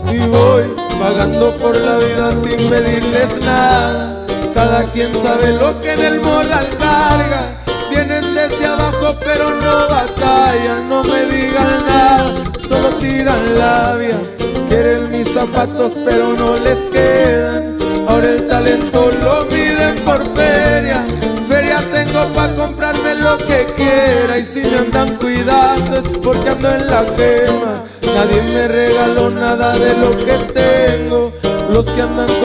y voy pagando por la vida sin pedirles nada. Cada quien sabe lo que en el morral carga. Vienen desde abajo pero no batallan, no me digan nada, solo tiran labia. Quieren mis zapatos pero no les quedan. Ahora el talento lo miden por feria. Feria tengo pa' comprarme lo que quiera. Y si me andan cuidando es porque ando en la quema. Nadie me regaló nada de lo que tengo. Los que andan